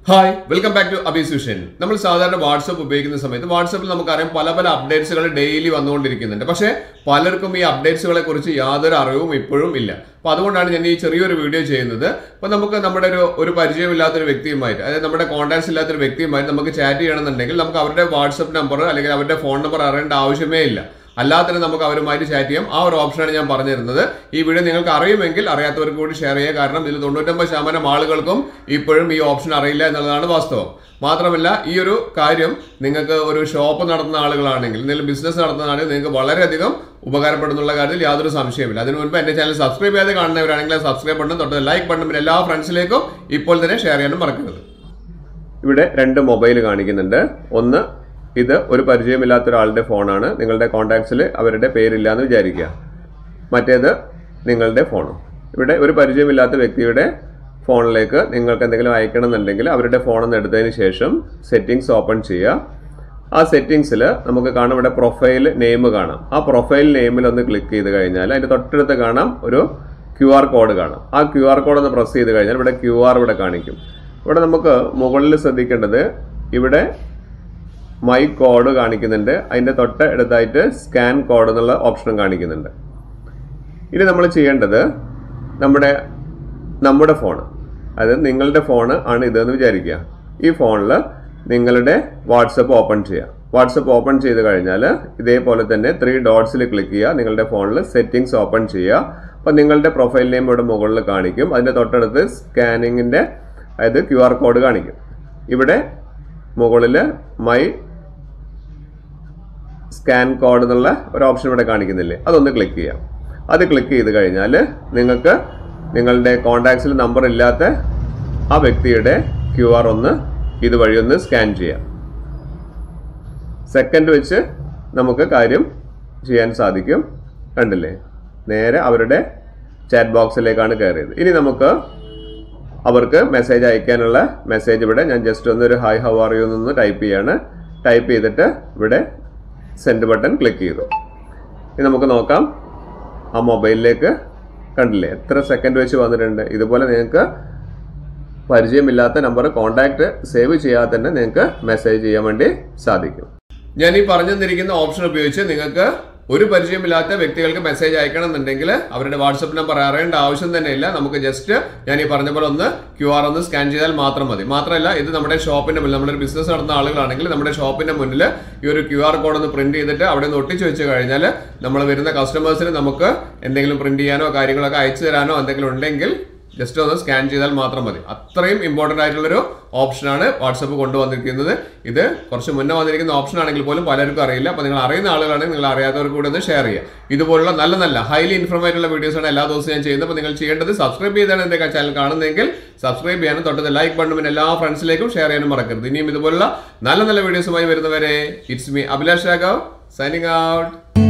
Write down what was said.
Hi welcome back to അബിസുഷൻ. നമ്മൾ സാധാരണ വാട്സപ്പ് ഉപയോഗിക്കുന്ന സമയത്ത് വാട്സപ്പിൽ നമുക്കറിയാം പല അപ്ഡേറ്റ്സുകൾ ഡെയിലി വന്നുകൊണ്ടിരിക്കുന്നുണ്ട്. പക്ഷേ പലർക്കും ഈ അപ്ഡേറ്റ്സുകളെ കുറിച്ച് യാതൊരു അറിവും ഇപ്പോഴും ഇല്ല. അപ്പോൾ അതുകൊണ്ടാണ് ഞാൻ ഈ ചെറിയൊരു വീഡിയോ ചെയ്യുന്നത്. അപ്പോൾ നമുക്ക് നമ്മുടെ ഒരു പരിചയമില്ലാത്തൊരു വ്യക്തിയുമായിട്ട്, അതായത് നമ്മുടെ കോൺടാക്ട്സ് ഇല്ലാത്തൊരു വ്യക്തിയുമായിട്ട് നമുക്ക് ചാറ്റ് ചെയ്യണമെന്നുണ്ടെങ്കിൽ നമുക്ക് അവരുടെ വാട്സപ്പ് നമ്പർ അല്ലെങ്കിൽ അവരുടെ ഫോൺ നമ്പർ അറിയേണ്ട ആവശ്യമേ ഇല്ല. അല്ലാതെ നമുക്ക് അവരുമായിട്ട് ചാറ്റ് ചെയ്യാം. ആ ഒരു ഓപ്ഷനാണ് ഞാൻ പറഞ്ഞു തരുന്നത്. ഈ വീഡിയോ നിങ്ങൾക്ക് അറിയുമെങ്കിൽ അറിയാത്തവർക്ക് കൂടി ഷെയർ ചെയ്യുക. കാരണം ഇതിൽ 99% ആളുകൾക്കും ഇപ്പോഴും ഈ ഓപ്ഷൻ അറിയില്ല എന്നുള്ളതാണ് വാസ്തവം. മാത്രമല്ല ഈ ഒരു കാര്യം നിങ്ങൾക്ക് ഒരു ഷോപ്പ് നടത്തുന്ന ആളുകളാണെങ്കിൽ, എന്തെങ്കിലും ബിസിനസ് നടത്തുന്നതാണെങ്കിൽ നിങ്ങൾക്ക് വളരെയധികം ഉപകാരപ്പെടുന്നുള്ള കാര്യത്തിൽ യാതൊരു സംശയമില്ല. അതിനു മുൻപ് എൻ്റെ ചാനൽ സബ്സ്ക്രൈബ് ചെയ്യാതെ കാണുന്നവരാണെങ്കിൽ സബ്സ്ക്രൈബ് ബട്ടൺ തൊട്ട് ലൈക്ക് ബട്ടൺ പിന്നെ എല്ലാ ഫ്രണ്ട്സിലേക്കും ഇപ്പോൾ തന്നെ ഷെയർ ചെയ്യാനും മറക്കരുത്. ഇവിടെ 2 മൊബൈൽ കാണിക്കുന്നുണ്ട്. ഒന്ന്, ഇത് ഒരു പരിചയമില്ലാത്ത ഒരാളുടെ ഫോണാണ്. നിങ്ങളുടെ കോൺടാക്ട്സിൽ അവരുടെ പേരില്ല എന്ന് വിചാരിക്കുക. മറ്റേത് നിങ്ങളുടെ ഫോണും. ഇവിടെ ഒരു പരിചയമില്ലാത്ത വ്യക്തിയുടെ ഫോണിലേക്ക് നിങ്ങൾക്ക് എന്തെങ്കിലും അയക്കണം എന്നുണ്ടെങ്കിൽ അവരുടെ ഫോണൊന്ന് എടുത്തതിന് ശേഷം സെറ്റിംഗ്സ് ഓപ്പൺ ചെയ്യുക. ആ സെറ്റിംഗ്സിൽ നമുക്ക് കാണാം ഇവിടെ പ്രൊഫൈൽ നെയിം കാണാം. ആ പ്രൊഫൈൽ നെയിമിൽ ഒന്ന് ക്ലിക്ക് ചെയ്ത് കഴിഞ്ഞാൽ അതിൻ്റെ തൊട്ടടുത്ത് കാണാം ഒരു QR കോഡ് കാണാം. ആ QR കോഡ് ഒന്ന് പ്രസ് ചെയ്ത് കഴിഞ്ഞാൽ ഇവിടെ QR ഇവിടെ കാണിക്കും. ഇവിടെ നമുക്ക് മുകളിൽ ശ്രദ്ധിക്കേണ്ടത് ഇവിടെ മൈ കോഡ് കാണിക്കുന്നുണ്ട്. അതിൻ്റെ തൊട്ട് അടുത്തായിട്ട് സ്കാൻ കോഡ് എന്നുള്ള ഓപ്ഷനും കാണിക്കുന്നുണ്ട്. ഇനി നമ്മൾ ചെയ്യേണ്ടത് നമ്മുടെ ഫോൺ, അതായത് നിങ്ങളുടെ ഫോൺ ആണ് ഇതെന്ന് വിചാരിക്കുക. ഈ ഫോണിൽ നിങ്ങളുടെ വാട്സപ്പ് ഓപ്പൺ ചെയ്യുക. വാട്സപ്പ് ഓപ്പൺ ചെയ്ത് കഴിഞ്ഞാൽ ഇതേപോലെ തന്നെ 3 ഡോട്ട്സിൽ ക്ലിക്ക് ചെയ്യുക. നിങ്ങളുടെ ഫോണിൽ സെറ്റിംഗ്സ് ഓപ്പൺ ചെയ്യുക. അപ്പോൾ നിങ്ങളുടെ പ്രൊഫൈൽ നെയിം ഇവിടെ മുകളിൽ കാണിക്കും. അതിൻ്റെ തൊട്ടടുത്ത് സ്കാനിങ്ങിൻ്റെ അതായത് QR കോഡ് കാണിക്കും. ഇവിടെ മുകളിൽ മൈ സ്കാൻ കോഡ് എന്നുള്ള ഒരു ഓപ്ഷൻ ഇവിടെ കാണിക്കുന്നില്ലേ, അതൊന്ന് ക്ലിക്ക് ചെയ്യാം. അത് ക്ലിക്ക് ചെയ്ത് കഴിഞ്ഞാൽ നിങ്ങൾക്ക് നിങ്ങളുടെ കോൺടാക്ട്സിൽ നമ്പർ ഇല്ലാത്ത ആ വ്യക്തിയുടെ QR ഒന്ന് ഇതുവഴി ഒന്ന് സ്കാൻ ചെയ്യാം. സെക്കൻഡ് വെച്ച് നമുക്ക് കാര്യം ചെയ്യാൻ സാധിക്കും. കണ്ടില്ലേ, നേരെ അവരുടെ ചാറ്റ് ബോക്സിലേക്കാണ് കയറിയത്. ഇനി നമുക്ക് അവർക്ക് മെസ്സേജ് അയക്കാനുള്ള മെസ്സേജ് ഇവിടെ ഞാൻ ജസ്റ്റ് ഒന്നൊരു ഹായ് ഹൗ ആർ യു എന്നൊന്ന് ടൈപ്പ് ചെയ്യാണ്. ടൈപ്പ് ചെയ്തിട്ട് ഇവിടെ സെൻഡ് ബട്ടൺ ക്ലിക്ക് ചെയ്തു. ഇനി നമുക്ക് നോക്കാം ആ മൊബൈലിലേക്ക്. കണ്ടില്ലേ എത്ര സെക്കൻഡ് വെച്ച് വന്നിട്ടുണ്ട്. ഇതുപോലെ നിങ്ങൾക്ക് പരിചയമില്ലാത്ത നമ്പർ കോൺടാക്ട് സേവ് ചെയ്യാതെ തന്നെ നിങ്ങൾക്ക് മെസ്സേജ് ചെയ്യാൻ വേണ്ടി സാധിക്കും. ഞാൻ ഈ പറഞ്ഞു തന്നിരിക്കുന്ന ഓപ്ഷൻ ഉപയോഗിച്ച് നിങ്ങൾക്ക് ഒരു പരിചയമില്ലാത്ത വ്യക്തികൾക്ക് മെസ്സേജ് അയക്കണം എന്നുണ്ടെങ്കിൽ അവരുടെ വാട്സപ്പ് നമ്പർ അറിയേണ്ട ആവശ്യം തന്നെ ഇല്ല. നമുക്ക് ജസ്റ്റ് ഞാൻ ഈ പറഞ്ഞ പോലെ ഒന്ന് QR ഒന്ന് സ്കാൻ ചെയ്താൽ മാത്രം മതി. മാത്രമല്ല ഇത് നമ്മുടെ ഷോപ്പിന്റെ മുന്നിൽ, നമ്മുടെ ബിസിനസ് നടത്തുന്ന ആളുകളാണെങ്കിൽ നമ്മുടെ ഷോപ്പിന്റെ മുന്നിൽ ഈ ഒരു QR കോഡ് ഒന്ന് പ്രിന്റ് ചെയ്തിട്ട് അവിടെ നിന്ന് ഒട്ടിച്ച് വെച്ച് കഴിഞ്ഞാൽ നമ്മൾ വരുന്ന കസ്റ്റമേഴ്സിന് നമുക്ക് എന്തെങ്കിലും പ്രിന്റ് ചെയ്യാനോ കാര്യങ്ങളൊക്കെ അയച്ചു തരാനോ എന്തെങ്കിലും ഉണ്ടെങ്കിൽ ജസ്റ്റ് ഒന്ന് സ്കാൻ ചെയ്താൽ മാത്രം മതി. അത്രയും ഇമ്പോർട്ടൻ്റ് ആയിട്ടുള്ളൊരു ഓപ്ഷനാണ് വാട്സപ്പ് കൊണ്ടുവന്നിരിക്കുന്നത്. ഇത് കുറച്ച് മുന്നേ വന്നിരിക്കുന്ന ഓപ്ഷൻ ആണെങ്കിൽ പോലും പലർക്കും അറിയില്ല. അപ്പോൾ നിങ്ങൾ അറിയുന്ന ആളുകളാണെങ്കിൽ നിങ്ങൾ അറിയാത്തവർക്ക് കൂടെ ഒന്ന് ഷെയർ ചെയ്യുക. ഇതുപോലുള്ള നല്ല ഹൈലി ഇൻഫോർമേറ്റീവ് വീഡിയോസാണ് എല്ലാ ദിവസവും ഞാൻ ചെയ്യുന്നത്. അപ്പോൾ നിങ്ങൾ ചെയ്യേണ്ടത് സബ്സ്ക്രൈബ് ചെയ്താണ് എൻ്റെ ചാനൽ കാണുന്നതെങ്കിൽ സബ്സ്ക്രൈബ് ചെയ്യാനും തൊട്ടത് ലൈക്ക് ബട്ടൺ പിന്നെ എല്ലാ ഫ്രണ്ട്സിലേക്കും ഷെയർ ചെയ്യാനും മറക്കരുത്. ഇനിയും ഇതുപോലുള്ള നല്ല വീഡിയോസുമായി വരുന്നവരെ it's me Abhilash Raghav signing out.